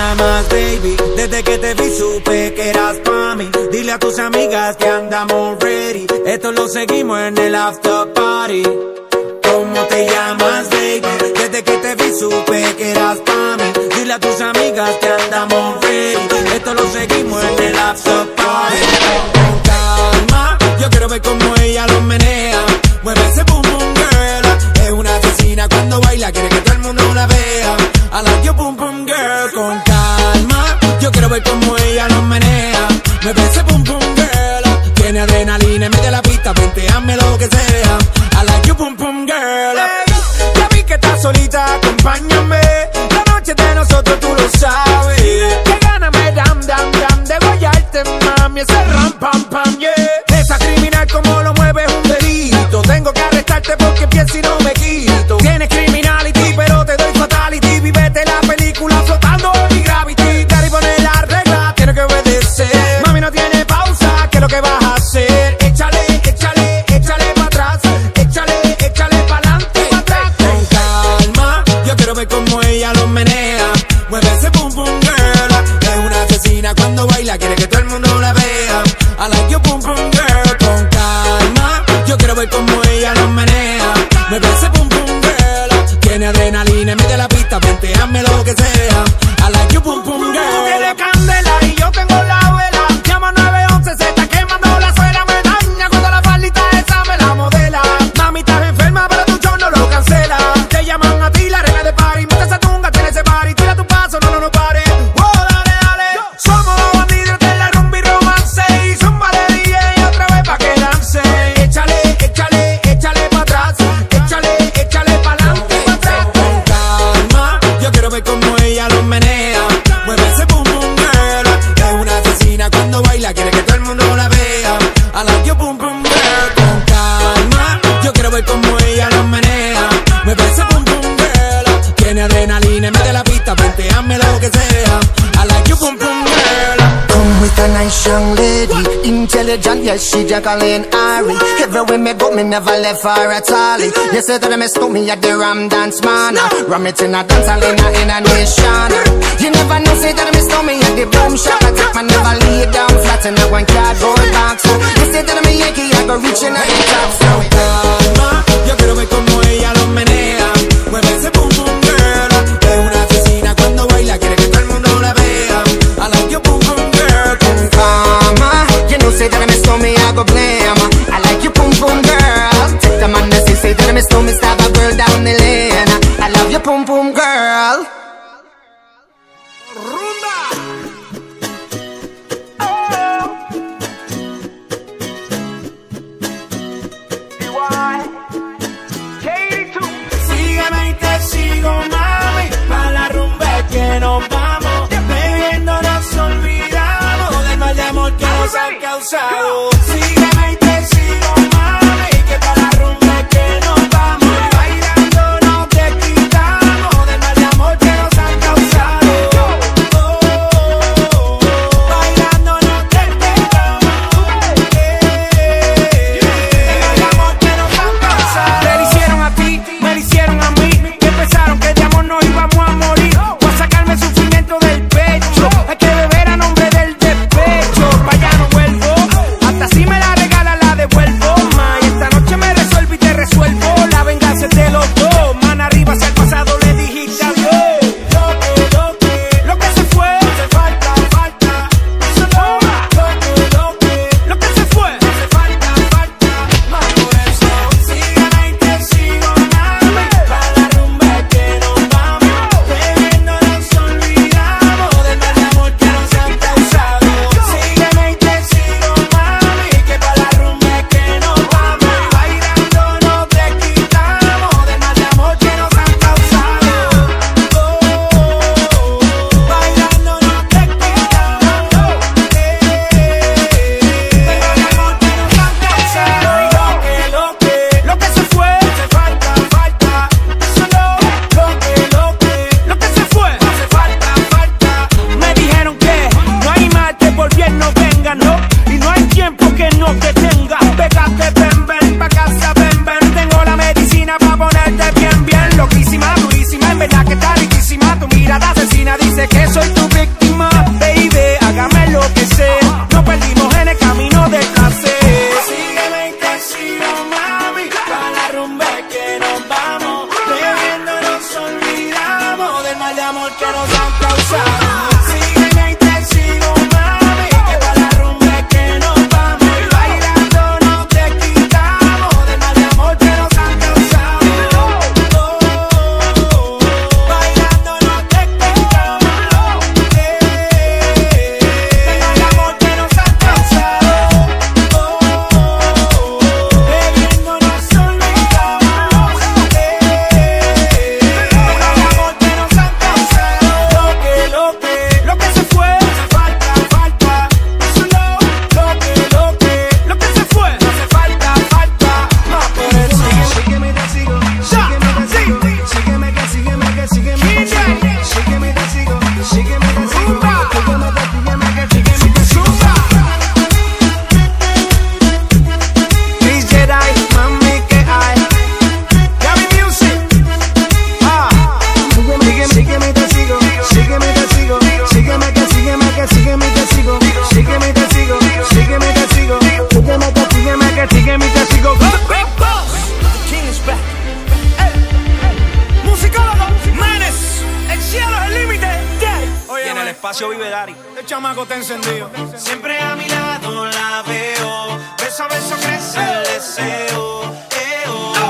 llamas, baby? Desde que te vi supe que eras pa' mí. Dile a tus amigas que andamos ready. Esto lo seguimos en el after party. ¿Cómo te llamas, baby? Desde que te vi supe que eras pa' mí. Dile a tus amigas que andamos ready. Esto lo seguimos en el after party. Con calma, yo quiero ver cómo ella lo menea. Mueve ese boom boom girl. Es una asesina cuando baila, quiere que todo el mundo la vea. I like your boom boom girl. Con calma, yo quiero ver cómo ella lo menea. Mueve ese boom boom girl. Tiene adrenalina en medio de la pista, venteame lo que sea. I like your boom boom girl. Hey, ya vi que estás solita, acompáñame. La noche de nosotros tú lo sabes. Que gana me dam dam dam de guayarte, mami. Ese ram pam pam, yeah. Esa criminal como lo mueve es un delito. Tengo que arrestarte porque pienso y no me quito. Tienes criminality pero te doy fatality. Vivete la película flotando en mi gravity. Gary pone la regla, tiene que obedecer. Mami no tiene pausa, ¿qué es lo que vas a hacer? Échale, échale, échale pa' atrás. Échale, échale pa'lante y pa' atrás. Con calma, yo quiero ver cómo ella lo menea. Mueve ese boom boom girl. Es una asesina cuando baila, quiere que todo el mundo la vea. I like your boom boom girl. Con calma, yo quiero ver cómo ella lo menea. Mueve ese boom boom girl. Tiene adrenalina en medio de la pista, venteame lo que sea. I like your boom boom girl. Tú tienes candela y yo tengo la vela. Llama 911, se está quemando la suela. Me daña cuando la faldita esa me la modela. Mami, estás enferma, pero tu show no lo cancela. Te llaman a ti, la reina de party. Monta esa tunga, tiene ese party. Tira tu paso, no pare. Oh, dale, dale. Somos los bandidos de la rumba y romance. Y zumba de DJ otra vez pa' que dance. Échale, échale, échale pa' atrás. Échale, échale pa'lante y pa' atrás. Con calma, yo quiero ver cómo ella lo menea. Mueve ese boom boom girl. Es una asesina cuando baila, quiere que todo el mundo la vea. I like your boom boom girl. Con calma, yo quiero ver cómo ella lo menea. Mueve ese boom boom girl. Tiene adrenalina en medio de la pista, venteame lo que sea. I like your boom boom girl. Come with a nice young lady, intelligent, yes, she Jacqueline Ari. Everywhere me go, me never left her at all. You say that I miss me at the Ram Dance Man. Ram it in a dance hall in a nation. You never know, say that I miss me at the Boom Shop. I take my never lay down flat in a one cardboard box. You say that I'm a Yankee, I go reaching at the top. So calma, yo quiero ver cómo ella lo menea. Mueve ese boom boom girl. Es una asesina cuando baila, quiere que todo el mundo la vea. I like your boom boom girl. Con calma, you know, say that I miss me, I go blame. I like you, boom boom girl. Take the man that say that I miss me, stab a girl down the lane. I love you, boom boom girl. Rumba. Sígueme y te sigo, mami. Pa' la rumba es que nos vamos. Bebiendo nos olvidamos del mal de amor que nos han causado. Sígueme y te sigo, mami. Que pa' la rumba es que nos vamos. Bailando nos desquitamos del mal de amor que nos han causado. Bailando nos desquitamos del mal amor que nos han causado. Te lo hicieron a ti, me lo hicieron a mí. Que pensaron que de amor nos íbamos a morir. O a sacarme el sufrimiento del pecho. Hay que beber a nombre del despecho. Pa' allá no vuelvo hasta mal de amor que nos han causado. Sígueme y te sigo, mami, que pa' la rumba es que nos vamos. Y bailando no te quitamos del mal de amor que nos han causado. Bailando no te quitamos del mal de amor que nos han causado. Bebiendo nos olvidamos del mal de amor que nos han causado. Lo que se fue, hace falta, solo lo que se fue, hace falta, más por el sígueme y te sigo, sígueme y te sigo, sígueme que, sígueme que, sígueme que, sígueme y te sigo, sígueme y te sigo, sígueme que, sígueme y te sigo. DJ Dai, mami que hay, Gaby Music, sígueme y te sigo, sígueme y te sigo, sígueme que, sígueme que, sígueme y te sigo, sígueme y te sigo, sígueme y te sigo, sígueme que, sígueme que, sígueme y te sigo. Big Boss, the king is back. Musicólogo, manes, el cielo es el límite. Oye, en el espacio vive Dari. El chamaco está encendido. Siempre a mi lado la veo, beso a beso crece el deseo.